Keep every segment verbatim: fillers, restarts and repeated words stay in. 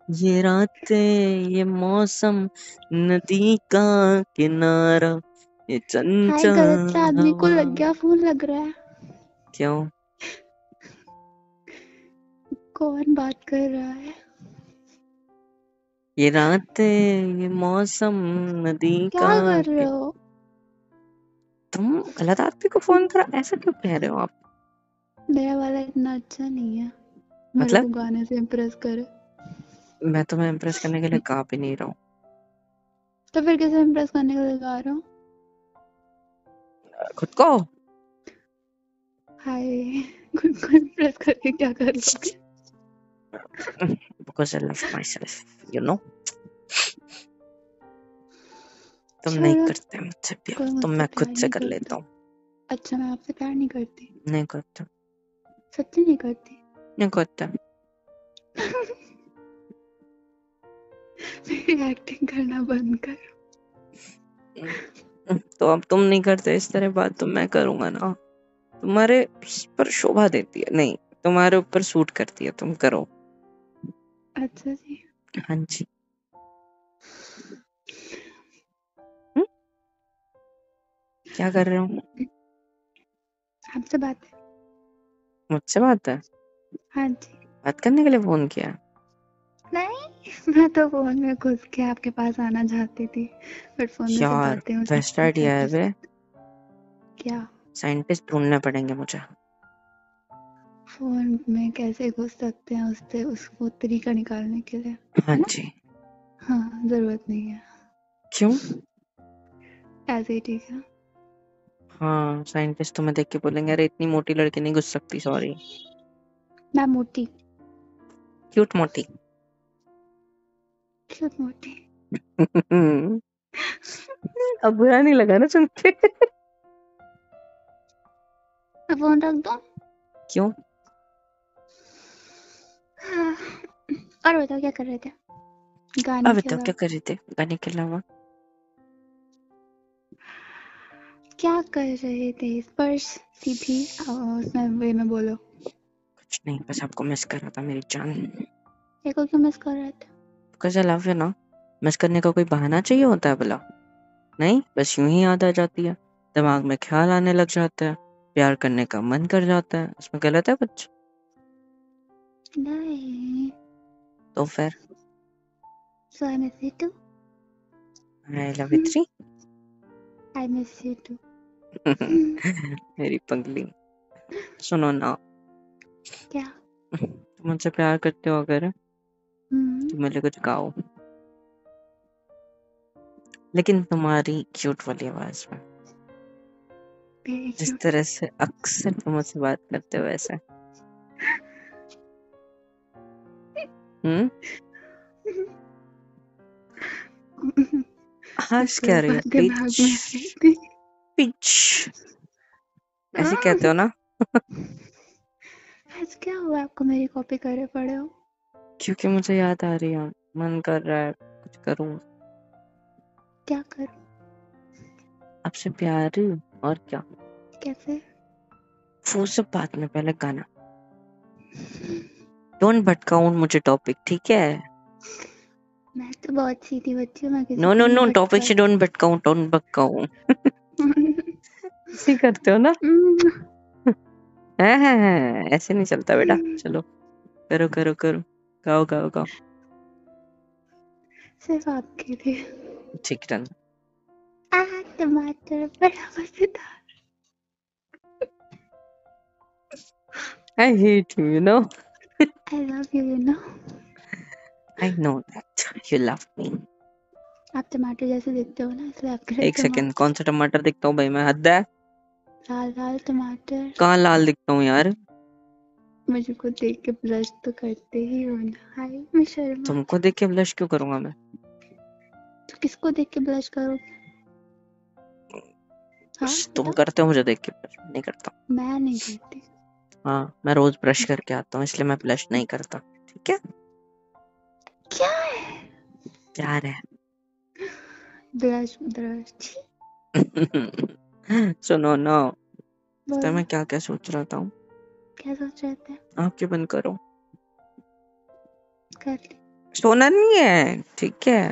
ये रातें ये मौसम नदी का किनारा ये हाय, गलत चंचल आदमी को हवा। लग गया फोन, लग रहा है। क्यों? कौन बात कर रहा है? ये रातें ये मौसम नदी क्या का कर रहे कि... हो? तुम गलत आदमी को फोन करा, ऐसा क्यों कह रहे हो आप? मेरा वाला इतना अच्छा नहीं है, मेरे मतलब को गाने से इम्प्रेस करे। मैं तुम्हें इम्प्रेस करने के लिए गा भी नहीं रहा हूँ। तो फिर कैसे इम्प्रेस करने के लिए गा रहा हूँ? खुद को। हाय, खुद को इम्प्रेस करके क्या कर लोगे? Because I love myself, you know. तुम नहीं छोड़ो, करते मुझसे कोई प्यार, तो मुझसे मैं खुद प्यार से नहीं कर लेता करता। हूँ। अच्छा, मैं आपसे प्यार नहीं करती? नहीं करता, सच्ची नहीं करती? नहीं करता। मेरी एक्टिंग करना बंद कर। तो अब तुम नहीं करते इस तरह बात, तो मैं करूंगा ना। तुम्हारे पर शोभा देती है, नहीं तुम्हारे ऊपर सूट करती है, तुम करो। अच्छा जी। हाँ जी। हुँ? क्या कर रहे हो? आपसे बात है। मुझसे बात है? हाँ जी। बात करने के लिए फोन किया? नहीं, मैं तो फोन में घुस के आपके पास आना चाहती थी, बट फोन में सब यार बातें होती बेस्ट हैं, क्या आइडिया है कर बे। सकते। क्या? साइंटिस्ट ढूंढने पड़ेंगे मुझे। फोन में कैसे घुस सकते हैं उससे, उसको तरीका निकालने के लिए, हाँ है ना? जी। हाँ, जरूरत नहीं है। क्यों? ऐसे ही ठीक है। हाँ साइंटिस्ट तुम्हें देख के बोलेंगे अरे इतनी मोटी लड़की नहीं घुस सकती, सॉरी। मैं मोटी। क्यूट मोटी। क्यों मोटी? अब बुरा नहीं लगा ना सुन के? मैं फोन रख दूं? क्यों? हाँ। और बताओ, क्या कर रहे थे गाने अब के बताओ अलावा? क्या कर रहे थे गाने के अलावा? क्या कर रहे थे? स्पर्श सी थी, उसमें वे में बोलो। कुछ नहीं, बस आपको मिस कर रहा था मेरी जान। मेरे को क्यों मिस कर रहे थे? बिकॉज आई लव यू ना। मिस करने का कोई बहाना चाहिए होता है भला? नहीं, बस यूं ही याद आ जाती है, दिमाग में ख्याल आने लग जाता है, प्यार करने का मन कर जाता है, उसमें गलत है कुछ? नहीं। तो फिर so I miss you too. I love you three. I miss you too. मेरी पगली, सुनो ना। क्या? तुम मुझसे प्यार करते हो अगर, हम्म। तो मेरे लिए कुछ गाओ, लेकिन तुम्हारी क्यूट वाली आवाज में, वेरी जिस क्यूट। तरह से अक्सर तुम मुझसे बात करते हो वैसे। हम्म। हंस क्या कोई रही हो? बात दिमाग पिच में नहीं थी। पिच ऐसे कहते हो ना? आज क्या हुआ आपको मेरी कॉपी करे पड़े हो? क्योंकि मुझे याद आ रही है, मन कर रहा है कुछ करूं, क्या करूं? आपसे प्यार, और क्या। कैसे? वो सब बात में, पहले गाना। डोंट भटकाओ मुझे टॉपिक, ठीक है? मैं तो बहुत सीधी बच्ची हूँ, मैं किसी नो को नो नहीं नो, टॉपिक से भटकाती। Don't भटकाओ, don't भटकाओ। ऐसे करते हो ना? है है है ऐसे नहीं चलता बेटा, चलो करो करो करो, गाओ गाओ गाओ। सिर्फ आपके लिए। ठीक डन। आ टमाटर बड़ा मजेदार। I hate you, you know. I love you, you know. I know that you love me. आप टमाटर जैसे दिखते हो ना, इसलिए आपके लिए एक सेकंड, टमाटर। कौन सा टमाटर दिखता हूँ भाई मैं? हद है। लाल लाल टमाटर। कहाँ लाल दिखता हूँ यार? मुझे को देख के ब्लश तो करते ही हो ना। हाय, मैं शर्मा तुमको जाती। देख के ब्लश क्यों करूंगा मैं? तो किसको देख के ब्लश करोगे? हाँ, बस तुम बताओ। करते हो मुझे देख के, ब्लश नहीं करता। मैं नहीं करती। हाँ मैं रोज ब्रश करके आता हूँ, इसलिए मैं ब्लश नहीं करता, ठीक है? क्या है? प्यार है। Blush blush. सुनो ना, तो बोलो। मैं क्या क्या सोच रहा था। क्या सोच रहे थे? आंखें बंद करो। कर ली। सोना नहीं है, ठीक है।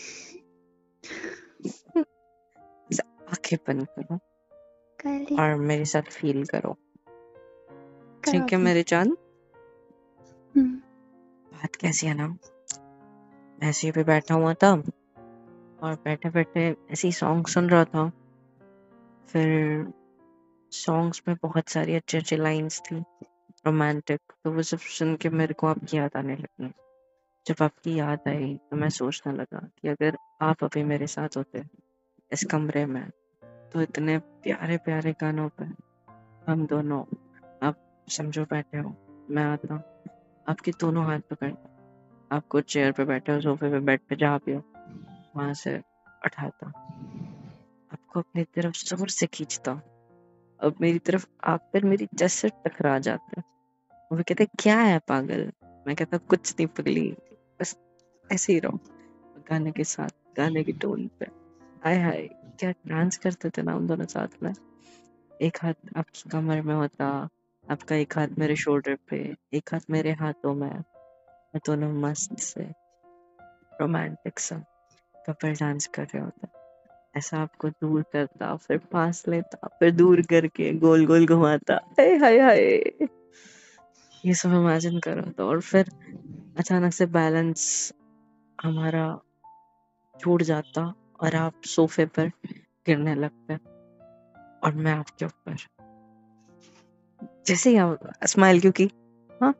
बस आंखें बंद करो कर ली। और मेरे साथ फील करो, करो ठीक है अपनी। मेरे जान। हम्म। बात कैसी है ना, ऐसे ही पे बैठा हुआ था और बैठे बैठे ऐसी सॉन्ग सुन रहा था। फिर सॉन्ग्स में बहुत सारी अच्छी अच्छी लाइंस थी रोमांटिक, तो वो सब सुन के मेरे को आपकी याद आने लगी। जब आपकी याद आई तो मैं सोचने लगा कि अगर आप अभी मेरे साथ होते इस कमरे में, तो इतने प्यारे प्यारे गानों पे हम दोनों, आप समझो बैठे हो, मैं आता आपके दोनों हाथ पकड़ता, आपको चेयर पे बैठे हो, सोफे पे, बेड पे, जहाँ भी हो, वहां से उठाता, आपको अपनी तरफ जोर से खींचता। अब मेरी तरफ आप फिर मेरी जस्ट से टकरा जाते। वो कहते क्या है पागल, मैं कहता कुछ नहीं पगली, बस ऐसे ही रहो। गाने के साथ, गाने की टोन पे, हाय हाय क्या डांस करते थे ना हम दोनों साथ में। एक हाथ आपकी कमर में होता, आपका एक हाथ मेरे शोल्डर पे, एक हाथ मेरे हाथों में, मैं दोनों मस्त से रोमांटिक सा कपल डांस कर रहे होते। ऐसा आपको दूर करता, फिर पास लेता, फिर दूर करके गोल गोल घुमाता, हाय हाय हाय, ये सब इमेजिन करो तो। और फिर अचानक से बैलेंस हमारा छूट जाता और आप सोफे पर गिरने लगते और मैं आपके ऊपर। जैसे ही आप स्माइल क्यों की, हाँ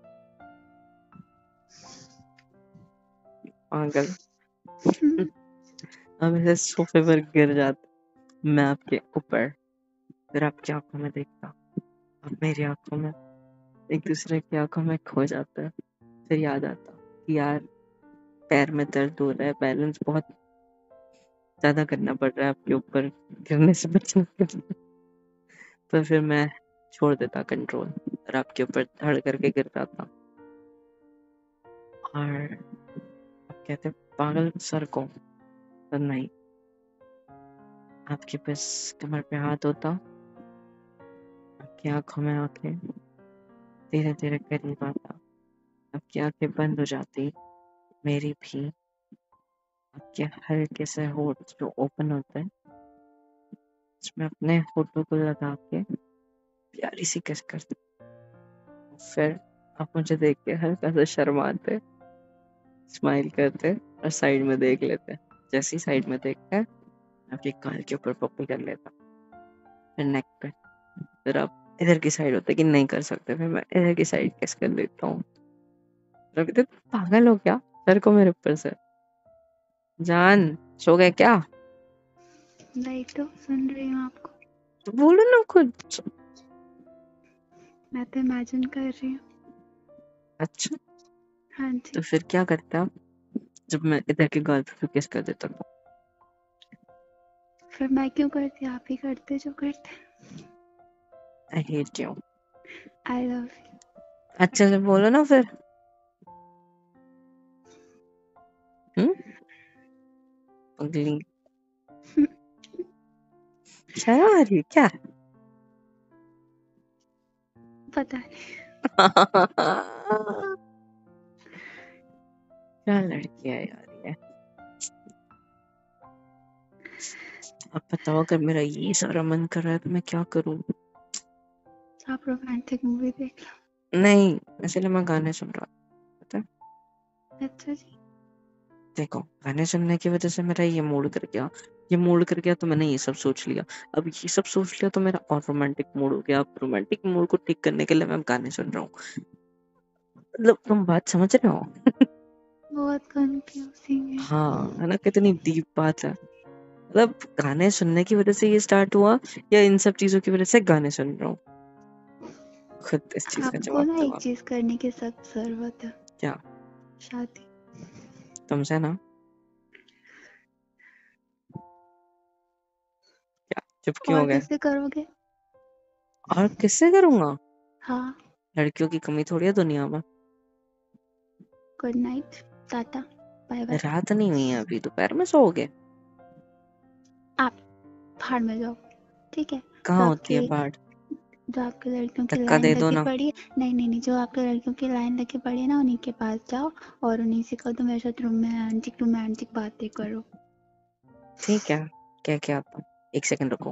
पागल, हम ऐसे सोफे पर गिर जाते, मैं आपके ऊपर, फिर आपकी आंखों में देखता, अब मेरी आंखों में, एक दूसरे की आंखों में खो जाता है। फिर याद आता कि यार पैर में दर्द हो रहा है, बैलेंस बहुत ज्यादा करना पड़ रहा है आपके ऊपर गिरने से बचने के लिए। तो फिर मैं छोड़ देता कंट्रोल और आपके ऊपर धड़ करके गिर जाता। और आप कहते पागल सर को, तो नहीं, आपके बस कमर पे हाथ होता, आपकी आंखों में आंखें, धीरे धीरे करीब आता, आपकी आंखें बंद हो जाती, मेरी भी, आपके हल्के से होठ जो ओपन होते हैं, उसमें अपने होठों को लगा के प्यारी सी किस करते। फिर आप मुझे देख के हल्का सा शर्माते, स्माइल करते और साइड में देख लेते। जैसे ही साइड में देखते हैं, आपके गाल के ऊपर पप्पी कर लेता, फिर नेक पे, फिर आप इधर की साइड होते कि नहीं कर सकते, फिर मैं इधर की साइड किस कर लेता हूँ। तो कहते पागल हो क्या, सर को मेरे ऊपर से। जान सो गए क्या, नहीं तो सुन रही हूँ आपको। तो बोलो ना खुद। मैं तो इमेजिन कर रही हूँ। अच्छा, हाँ तो जी। फिर क्या करता जब मैं इधर के गाल पे किस कर देता हूँ। फिर मैं क्यों करती, आप ही करते जो करते। I hate you. I love you. अच्छे से बोलो ना फिर। हम्म, अगली शर्म आ रही है क्या। पता नहीं। क्या लड़की है यार ये। अब बताओ अगर मेरा ये सारा मन कर रहा है तो मैं क्या करूं। आप रोमांटिक मूवी देख लो। नहीं, इसलिए मैं गाने सुन रहा था। अच्छा जी। देखो गाने सुनने की वजह से मेरा ये मूड कर गया, ये मूड कर गया तो मैंने ये सब सोच लिया। अब ये सब सोच लिया तो मेरा और रोमांटिक मूड हो गया। अब रोमांटिक मूड को ठीक करने के लिए मैं गाने सुन रहा हूँ। मतलब तुम बात समझ रहे हो। बहुत कंफ्यूजिंग है। हाँ है ना, कितनी डीप बात है। मतलब गाने सुनने की वजह से ये स्टार्ट हुआ या इन सब चीजों की वजह से गाने सुन रहा हूँ, खुद इस चीज का आपको जवाब ना दो एक आप। चीज करने की सख्त जरूरत है। क्या। शादी। तुमसे ना। क्या चुप क्यों और हो गए। किससे करोगे। और किससे करूंगा, हाँ। लड़कियों की कमी थोड़ी है दुनिया में। Good night. Tata. Bye bye. रात नहीं हुई है अभी, दोपहर में सोओगे। आप भाड़ में जाओ। ठीक है। कहाँ होती है सबके बाढ़। जो आपके लड़कियों की धक्का लाइन दे दो लगी ना। पड़ी है, नहीं नहीं नहीं, जो आपके लड़कियों की लाइन लगी पड़ी है ना, उन्हीं के पास जाओ और उन्हीं से कहो तो मेरे साथ रोमांटिक रोमांटिक बातें करो। ठीक है, क्या क्या आता, एक सेकंड रुको।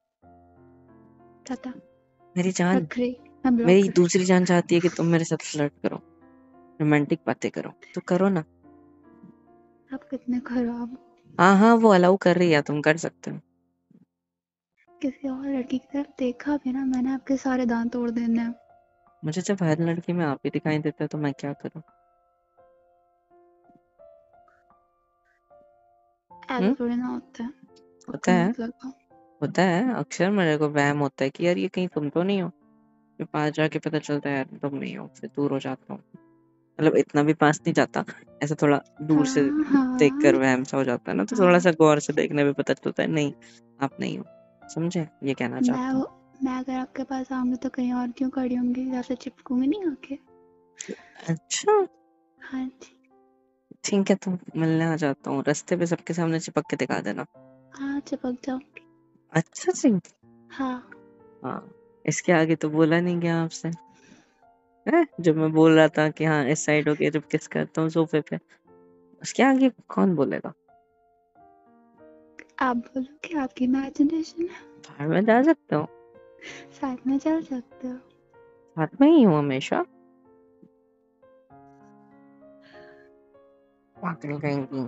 टाटा। मेरी जान, रख रही, मैं ब्लॉक मेरी कर दूसरी जान चाहती है कि तुम मेरे साथ फ्लर्ट करो, रोमांटिक बातें करो, तो करो ना। रही। आप कितने खराब हो। हाँ हाँ, वो अलाउ कर रही है, तुम कर सकते हो। किसी और लड़की की तरफ देखा भी ना मैंने, आपके सारे दांत तोड़ देने हैं। मुझे जब हर लड़की में आप ही दिखाई देता है तो मैं क्या करूँ? ऐसा हम्म, थोड़ी ना होता है। होता पक्का है, मत लगाओ। होता है अक्सर। मेरे को वहम होता है कि यार ये कहीं तुम तो नहीं हो। फिर पास जाके पता चलता है यार तुम नहीं हो, फिर दूर हो जाता हूँ। मतलब इतना भी पास नहीं जाता, ऐसा थोड़ा दूर से हाँ देख कर हाँ वहम सा हो जाता है ना, तो थोड़ा हाँ। सा गौर से देखने पे पता चलता है नहीं आप नहीं हो। समझे, ये कहना मैं चाहता हूँ। वो मैं अगर आपके पास आऊंगी तो कहीं और क्यों खड़ी होंगी, जैसे चिपकूंगी नहीं आके। अच्छा, हाँ जी। ठीक है, तो मिलने आ जाता हूँ, रास्ते पे सबके सामने चिपक के दिखा देना। हाँ चिपक जाऊंगी। अच्छा जी। हाँ। हाँ, इसके आगे तो बोला नहीं गया आपसे है, जब मैं बोल रहा था कि हाँ इस साइड हो गया, जब किस करता हूँ सोफे पे, उसके आगे कौन बोलेगा? आप बोलो कि आपकी इमेजिनेशन है। बाहर में जा सकते हो, साथ में चल सकते हो। साथ में ही हूँ हमेशा। पागल कहीं।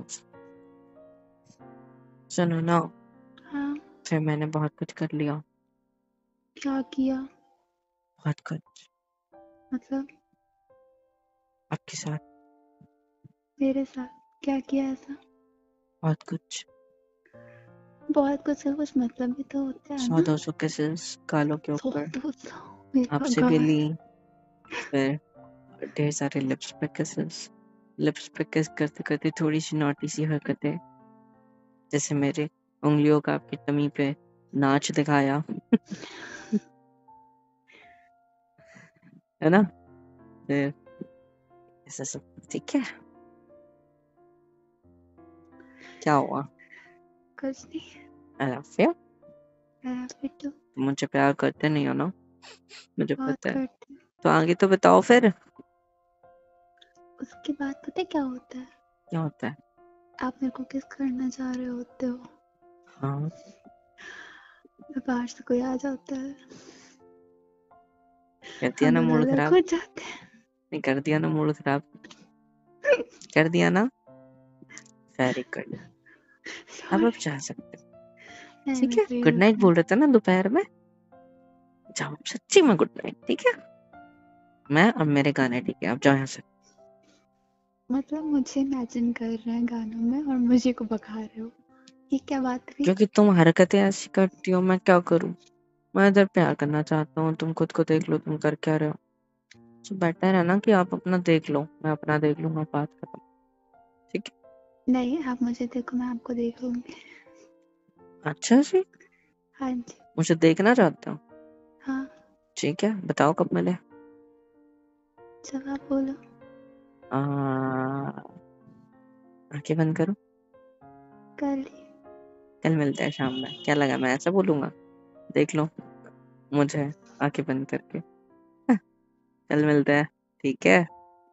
सुनो ना, हाँ। फिर मैंने बहुत कुछ कर लिया, क्या किया? बहुत कुछ मतलब आपके साथ, मेरे साथ क्या किया ऐसा? बहुत कुछ। बहुत कुछ का कुछ मतलब भी तो होता है सौ ना। दो सौ किसेस गालों के सौ ऊपर, दो सौ मेरे आपसे भी भगवान। ली, फिर ढेर सारे लिप्स पे किसेस। लिप्स पे किस करते करते थोड़ी सी नॉटी सी हरकतें, जैसे मेरे उंगलियों का आपकी टमी पे नाच दिखाया है ना, फिर ऐसा सब। ठीक है, क्या हुआ? कुछ नहीं। I love you. I love you too। तुम मुझे प्यार करते नहीं हो ना, मुझे बहुत पता है। करते हैं। तो आगे तो बताओ फिर, उसके बाद पता है क्या होता है? क्या होता है? आप मेरे को किस करना चाह रहे होते हो, हाँ, बाहर से कोई आ जाता है, कर दिया हम ना दोनों मूड अलग खराब, हो जाते नहीं कर दिया ना मूड खराब, हैं। कर दिया ना, वेरी गुड। अब आप सॉरी। जा सकते हो। नहीं ठीक नहीं है, प्लीज गुड नाइट रुकना। बोल रहे थे ना दोपहर में, जाओ सच्ची में गुड नाइट। ठीक है, मैं अब मेरे गाने, ठीक है आप जाओ यहाँ से। मतलब मुझे इमेजिन कर रहे हैं गानों में और मुझे को बका रहे हो, ये क्या बात हुई? क्योंकि तुम हरकतें ऐसी करती हो, मैं क्या करूँ? मैं इधर प्यार करना चाहता हूँ, तुम खुद को देख लो तुम कर क्या रहे हो। तो बेटर है ना कि आप अपना देख लो, मैं अपना देख लूंगा, बात खत्म। ठीक नहीं आप मुझे देखो, मैं आपको देख लूंगी। है, अच्छा जी, हाँ जी। मुझे देखना चाहते हो? हाँ। ठीक है, बताओ कब मिले। जब आप बोलो। आ, आंखें बंद करो, कर ली। कल मिलते हैं शाम में। क्या लगा मैं ऐसा बोलूंगा? देख लो मुझे आंखें बंद करके। हाँ, कल मिलते हैं, ठीक है।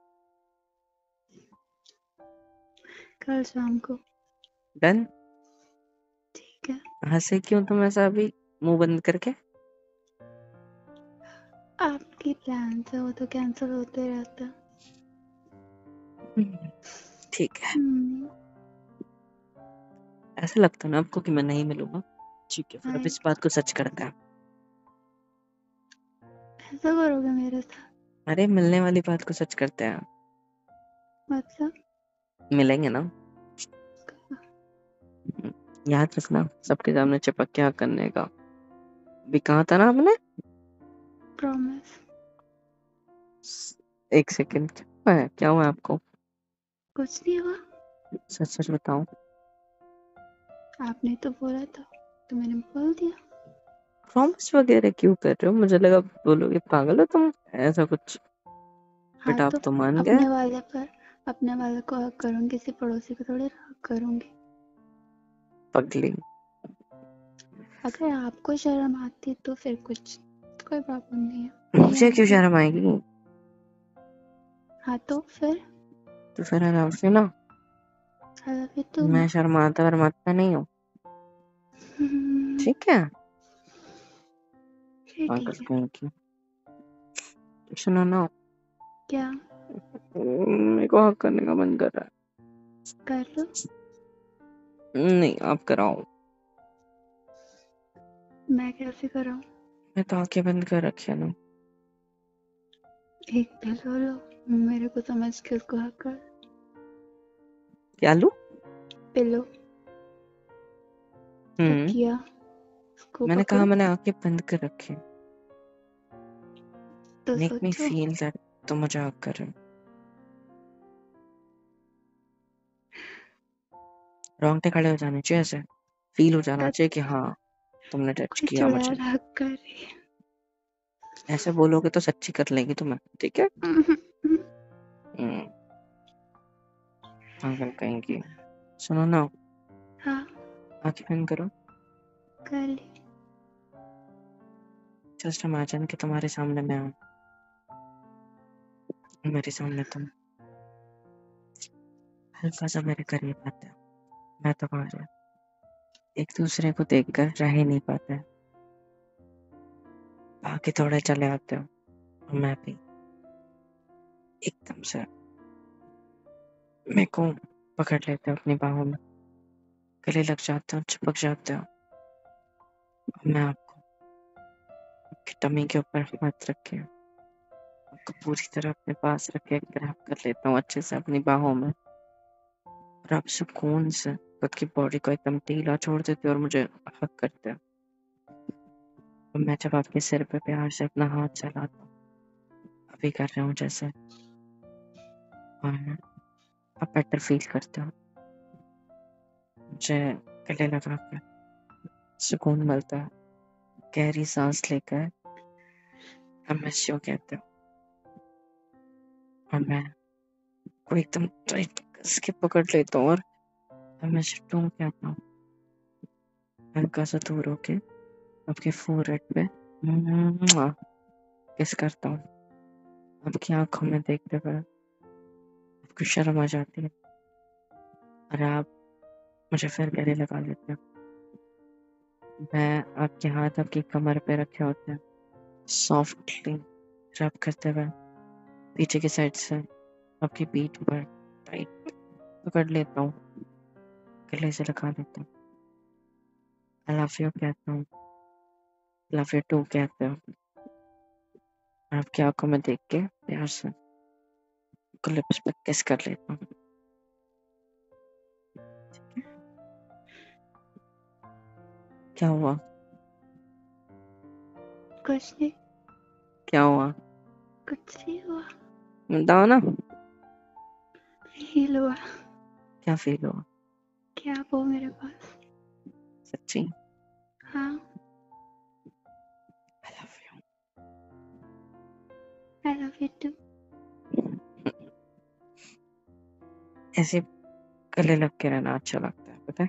कल शाम को। डन। ठीक है। हंसे क्यों तुम ऐसा अभी, मुंह बंद करके? आपकी प्लान है वो तो कैंसिल होते रहता है। हम्म, ठीक है, हम्म। ऐसा लगता है ना आपको कि मैं नहीं मिलूंगा? ठीक है, फिर अब हाँ, इस बात को सच करते हैं। ऐसा करोगे मेरे साथ? अरे मिलने वाली बात को सच करते हैं, मतलब मिलेंगे ना। हम्म, याद रखना, सबके सामने चिपक के हाँ करने का भी कहा था ना आपने। प्रॉमिस। एक सेकंड, क्या है, क्या हुआ आपको? कुछ नहीं हुआ। सच सच बताओ। आपने तो बोला था तो मैंने बोल दिया। प्रॉमिस वगैरह क्यों कर रहे हो? मुझे लगा बोलोगे पागल हो तुम, ऐसा कुछ। हाँ बट आप तो तो मान गए। अपने वाले पर अपने वाले को हक करूंगी, किसी पड़ोसी को थोड़ी हक करूंगी। पगली। अगर आपको शर्म आती तो फिर कुछ कोई प्रॉब्लम नहीं है, नहीं मुझे क्यों आऊंगी। शर्म आएगी? हाँ तो फिर तो फिर आई लव यू ना। I love you too. मैं शर्माता वरमाता नहीं हूँ, ठीक है? फिर पागल ठीक है। कहीं की। सुनो ना, क्या? मेरे को हक करने का मन कर रहा कर लो। है। नहीं, आप कराओ। मैं कैसे कराऊं? मैं तो आंखें बंद कर रखी है ना। एक पिलो लो, मेरे को समझ के उसको हक कर। क्या लूं? पिलो हम्म तकिया, उसको मैंने कहा पकड़ो मैंने आंखें बंद कर रखी। तो मेक मी सोचो। फील दैट तुम मुझे हक कर रहे हो। रोंगटे खड़े हो जाने चाहिए, ऐसे फील हो जाना तब चाहिए कि हाँ तुमने टच कोई किया मुझे। चुड़ैल हक कर रही है। ऐसे बोलोगे तो सच्ची कर लेगी तुम्हें, ठीक है? हम्म, हम्म पागल कहीं की। सुनो ना, हाँ आंखें बंद करो। कर ली। जस्ट इमेजिन कि तुम्हारे सामने मैं हूँ, मेरे सामने तुम हल्का सा मेरे करीब आते हो, मैं तुम्हारे, एक दूसरे को देखकर रह ही नहीं पाते, बाकी थोड़े चले आते हो और मैं भी एकदम से मेरे को पकड़ लेते हो अपनी बाहों में, गले लग जाते हो, चिपक जाते हो। और मैं आपको आपकी टमी के ऊपर हाथ रख के आपको पूरी तरह अपने पास रख के ग्रैब कर लेता हूँ अच्छे से अपनी बाहों में, और आप सुकून से खुद की बॉडी को एकदम ढीला छोड़ देते हो और मुझे हक करते हो। और मैं जब आपके सिर पे प्यार से अपना हाथ चलाता हूँ, अभी कर रहा हूँ जैसे, और आप बेटर फील करते हो, मुझे गले लगा के सुकून मिलता है, गहरी सांस लेकर हम मिस यू कहते हो, और मैं को एकदम टाइट कस के पकड़ लेता हूँ और हमेशा टूं कहता हूँ, हल्का सा दूर होके आपके फोरहेड पे किस करता हूँ, आपकी आंखों में देखते हुए आपको शर्म आ जाती है और आप मुझे फिर गले लगा लेते हो। मैं आपके हाथ आपकी कमर पे रखे होते हैं, सॉफ्टली रब करते हुए पीछे की साइड से आपकी पीठ पर टाइट पकड़ लेता हूँ, गले से लगा लेता हूँ, आई लव यू कहता हूँ, लव यू टू कहते हो, और आपकी आंखों में देख के प्यार से लिप्स पे किस कर लेता हूँ। क्या हुआ? कुछ नहीं, क्या हुआ? कुछ नहीं हुआ। बताओ ना, फील हुआ क्या फील हुआ? कि आप हो मेरे पास। सच्ची? हाँ I love you. I love you too. ऐसे गले लग के रहना अच्छा लगता है, पता है?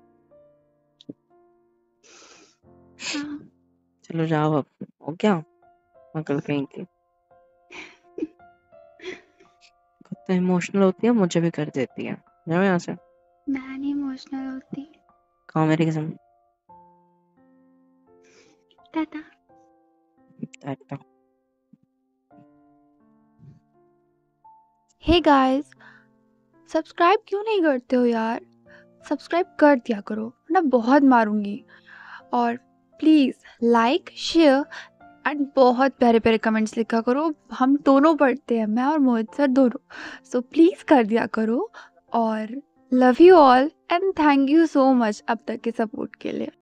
हाँ चलो जाओ अब, हो क्या मकल कहीं की। खुद तो इमोशनल होती है, मुझे भी कर देती है। जाओ यहाँ से। मैं नहीं इमोशनल होती। खाओ मेरी कसम। Tata. Tata. Hey guys, subscribe क्यों नहीं करते हो यार? सब्सक्राइब कर दिया करो वरना बहुत मारूंगी। और प्लीज लाइक शेयर एंड बहुत प्यारे प्यारे कमेंट्स लिखा करो। हम दोनों पढ़ते हैं, मैं और मोहित सर दोनों। सो प्लीज कर दिया करो। और love you all and thank you so much अब तक के सपोर्ट के लिए।